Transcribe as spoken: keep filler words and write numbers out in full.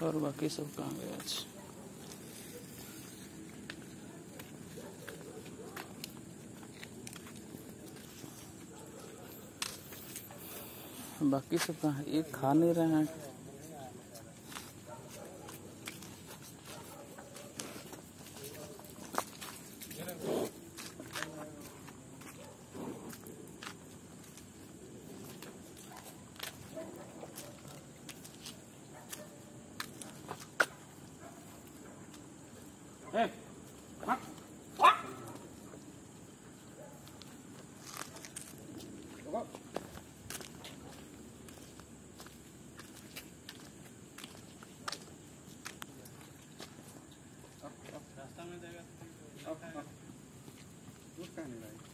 और बाकी सब कहाँ गया आज? बाकी सब कहाँ? ये खा नहीं रहे हैं। Hey, what? What? रास्ता में जाएगा।